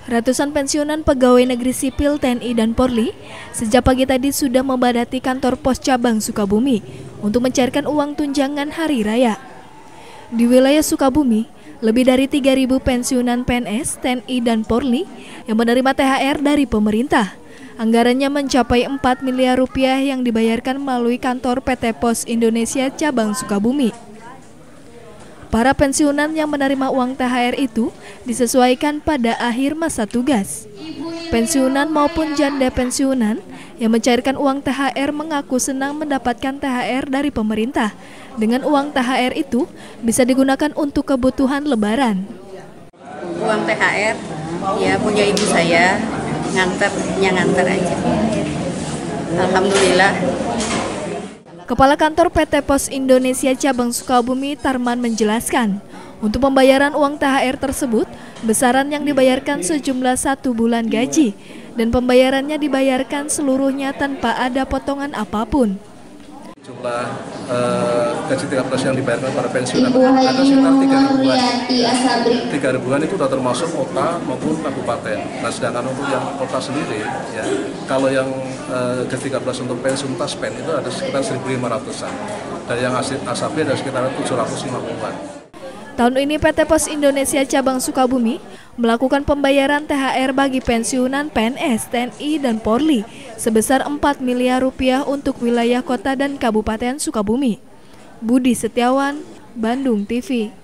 Ratusan pensiunan pegawai negeri sipil TNI dan Polri sejak pagi tadi sudah membadati kantor pos cabang Sukabumi untuk mencairkan uang tunjangan hari raya. Di wilayah Sukabumi, lebih dari 3.000 pensiunan PNS, TNI dan Polri yang menerima THR dari pemerintah. Anggarannya mencapai 4 miliar rupiah yang dibayarkan melalui kantor PT Pos Indonesia cabang Sukabumi. Para pensiunan yang menerima uang THR itu disesuaikan pada akhir masa tugas. Pensiunan maupun janda pensiunan yang mencairkan uang THR mengaku senang mendapatkan THR dari pemerintah. Dengan uang THR itu bisa digunakan untuk kebutuhan lebaran. Uang THR ya punya ibu saya, nganter aja. Alhamdulillah. Kepala Kantor PT Pos Indonesia Cabang Sukabumi Tarman menjelaskan, untuk pembayaran uang THR tersebut, besaran yang dibayarkan sejumlah 1 bulan gaji dan pembayarannya dibayarkan seluruhnya tanpa ada potongan apapun. Jumlah gaji 13 yang dibayarkan para pensiunan ada sekitar 3 ribuan itu sudah termasuk kota maupun kabupaten. Nah, sedangkan untuk yang kota sendiri, ya, kalau yang gaji 13 untuk pensiun taspen itu ada sekitar 1.500-an. Dan yang ASAP ada sekitar 750-an. Tahun ini PT Pos Indonesia Cabang Sukabumi melakukan pembayaran THR bagi pensiunan PNS, TNI, dan Polri sebesar 4 miliar rupiah untuk wilayah kota dan kabupaten Sukabumi. Budi Setiawan, Bandung TV.